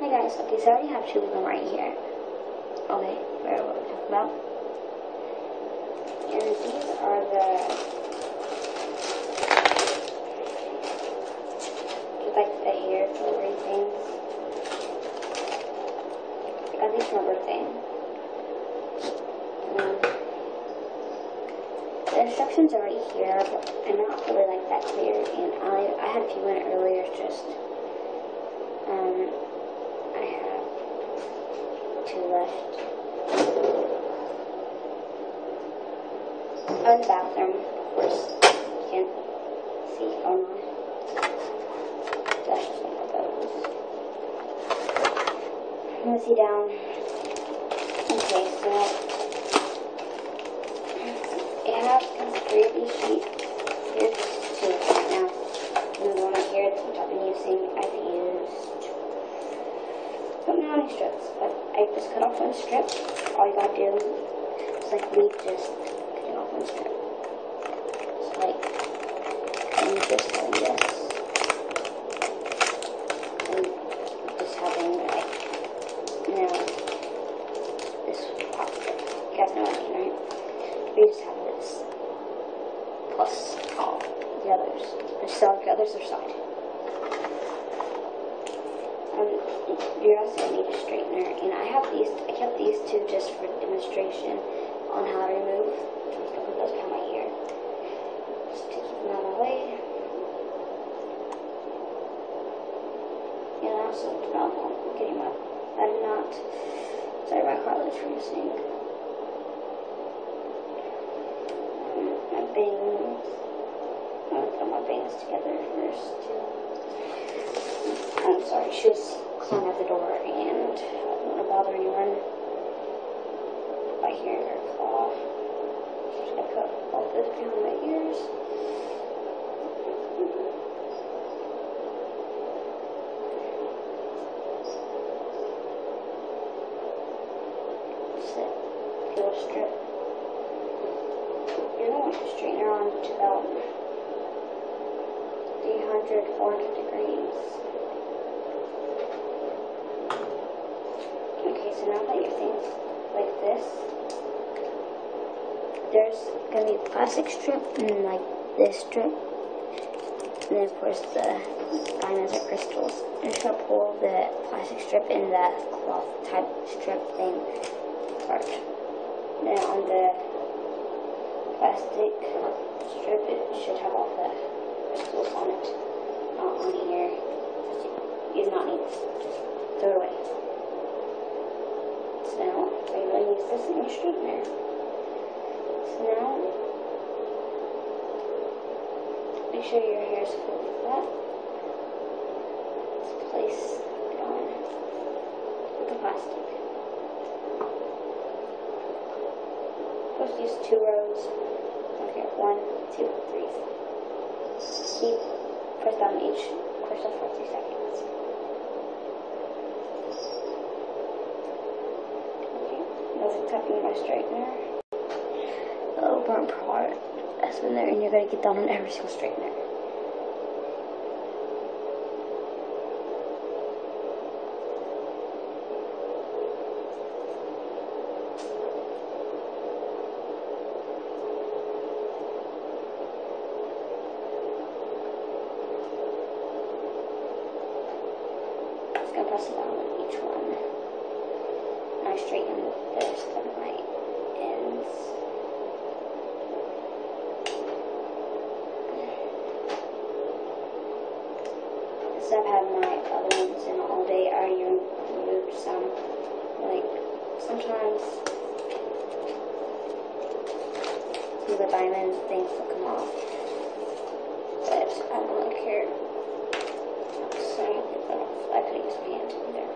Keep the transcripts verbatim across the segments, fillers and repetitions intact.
Hey guys, okay, so I already have two of them right here. Okay, where what we're talking about. And these are the, like the hair jewelry things. I got these for my birthday. Um, the instructions are already here, but I'm not really like that clear. And I, I had a few in earlier, just, um, I have two left. I'm in the bathroom, of course. You can't see going on. That's just one of those. I'm gonna see down. Okay, so it has three of these sheets. Here's two right now. And the one right here, which I've been using, I've used. Don't know how many strips, but I just cut off one strip. All you gotta do is like we just cut it off one strip. It's like I'm just having this. And just having like now this pop strip. You guys know what I mean, right? We just have this plus all the others. Just all the others are side. Um, you're also going to need a straightener, and I have these, I kept these two just for demonstration on how to remove. I'm just going to put those behind my ear, just to keep them out of the way. And I also, no, I'm getting my, I did not, sorry, my cartilage freezing. Um, my bangs, I'm going to put my bangs together first, too. I'm sorry, she was clawing at the door, and I don't want to bother anyone by hearing her claw. So I'm just going to put both of this behind my ears. Sit. Peel strip. You don't want to straighten her on to about three hundred, four hundred degrees. Okay, so now that your thing's like this, there's gonna be a plastic strip and like this strip, and then of course the diamonds or crystals. I'm just gonna pull the plastic strip and the cloth type strip thing apart. Then on the plastic strip, it should have all the crystals on it, not on here. You do not need this. Just throw it away. So now, I'm going to use this in your straightener. So now, make sure your hair is fully flat. Let's place it on with the plastic. First use two rows. Okay, one, two, three. Keep, press down each crystal for three seconds. Tapping my straightener. The little burnt part that's in there, and you're going to get that on every single straightener. Just going to press it down on each one. And I straighten the rest of my ends. Since I've had my other ones in all day, I already removed some. Like, sometimes some of the diamond things will come off. But I don't really care. So I have to get that off. I could use my hand either.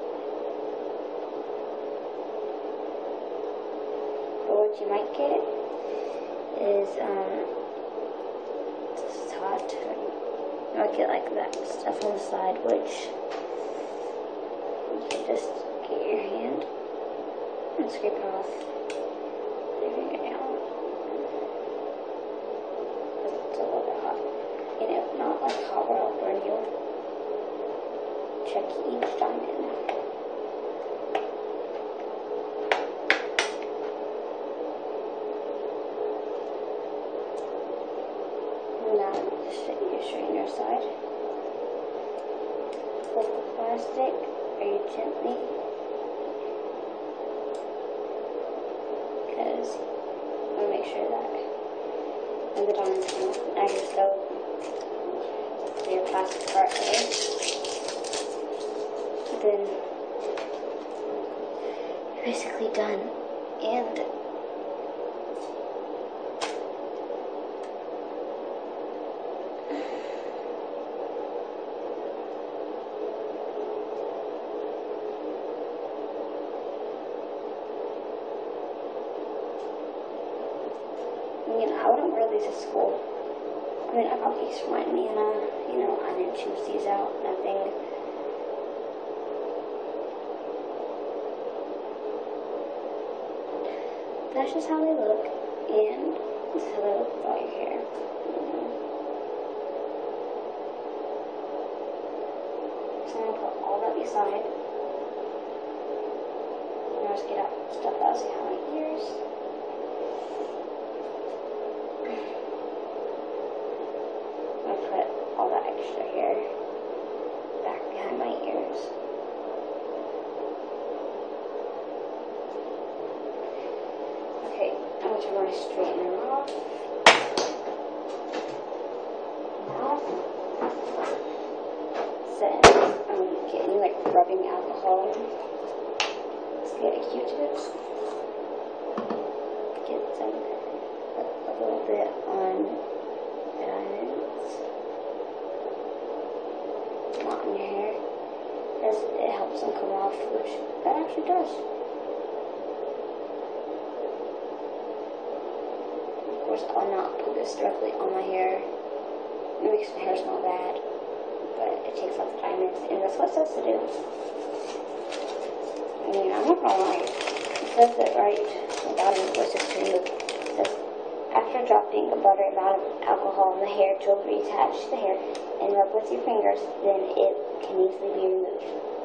What you might get is, um, it's hot. You might get like that stuff on the side, which you can just get your hand and scrape it off. Your finger down. It's a little bit hot. And if not like hot where it'll burn you, check E. huge diamond. Now, just your straightener side. Flip the plastic very gently, because I want to make sure that when the diamonds come off, now just go to your plastic part there. Then you're basically done. And I mean, I wouldn't wear these to school. I mean, I got these from my Nana. You know, I didn't choose these out. Nothing. That's just how they look, and this is how they look without your hair. So I'm gonna put all that beside. And I'll just get out stuff out so you have my ears. I'm gonna put all that extra hair back behind my ears. Okay, I'm gonna turn my straightener off. Now, then I'm getting like rubbing alcohol. Let's get a Q-tip. Get some, a little bit on the diamonds. Not in your hair, because it helps them come off, which that actually does. Of course, I'll not put this directly on my hair. It makes my hair smell bad, but it takes out the diamonds, and that's what it says to do. I mean, I'm not gonna lie. It says it right at the bottom of the list to remove. It says, after dropping a moderate amount of alcohol in the hair to reattach the hair and rub with your fingers, then it can easily be removed.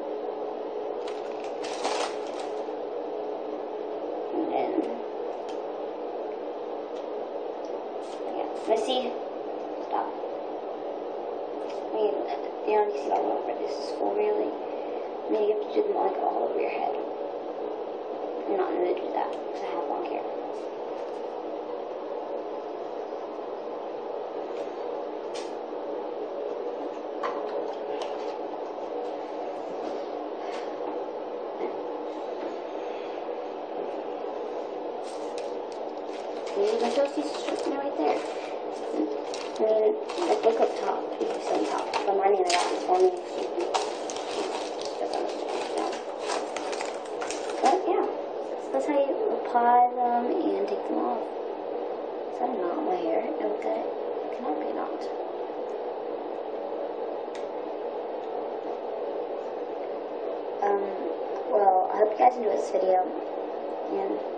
And then, yeah, Missy, stop. I mean, you don't need to see all over this is full, really. I mean, you have to do them like all over your head. I'm not going to do that because I have long hair. You can still see straightener right there. I mean, like, look up top. You can see on top. From my Nana got this for me. But yeah, that's how you apply them and take them off. Is that a knot in my hair? No, look at it. It cannot be a knot. Um, well, I hope you guys enjoyed this video. And